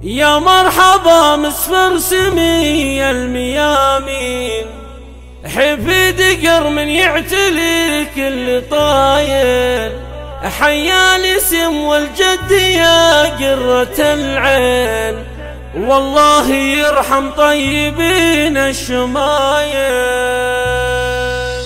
يا مرحبا مسفر سمي الميامين، حفيد قرم يعتلي كل طايل، حيا الاسم والجد يا قرة العين، والله يرحم طيبين الشمايل.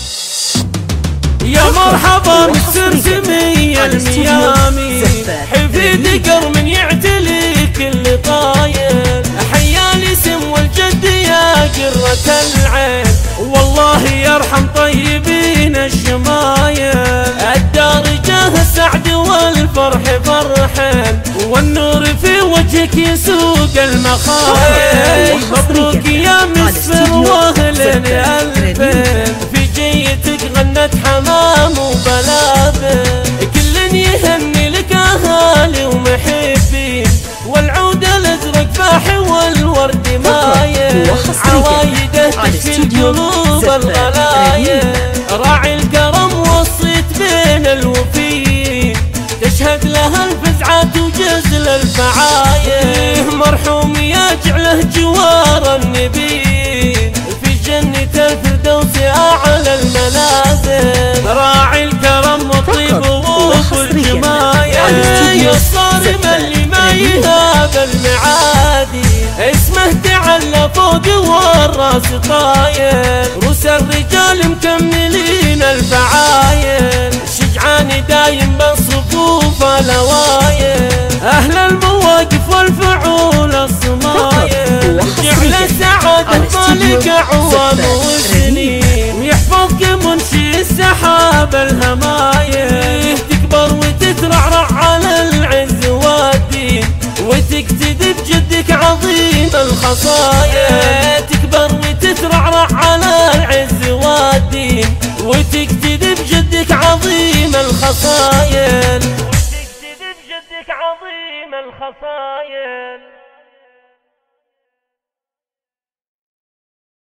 يا مرحبا مسفر سمي الميامين، حفيد قرم يعتلي كل طايل، حيا الاسم والجد يا قرة العين، والله يرحم طيبين الشمايل. الدار جاه السعد والفرح فرحين، والنور في وجهك يسوق المخايل. مبروك يا مسفر واهلين الفين، في جيتك غنت حمام وبلابل، كل يهني لك اهالي ومحبين، والعود الازرق فاح والورد مايل، عوايده تشفي القلوب الغلايل. راعي الكرم وصيت بين الوفيين، تشهد لها الفزعات وجزل الفعايل، مرحوم يجعله جوار النبيين، في جنة الفردوس أعلى المنازل. راعي الكرم والطيب والجمايل، يا الصارم اللي ما يهاب المعادي، اسمه تعلى فوق والراس طايل، روس الرجال مكملين الفعايل، شجعان دايم بالصفوف الاوايل، اهل المواقف والفعول الصمايل، جعل السعادة مالك اعوام وسنين، ويحفظك منشي السحاب الهمايل، تكبر وتترعرع على العز والدين، وتقتدي بجدك عظيم الخصايا، تكبر وتترعرع على العز والدين، وتقتدي بجدك عظيم الخصايا، وتقتدي بجدك عظيم الخصايا.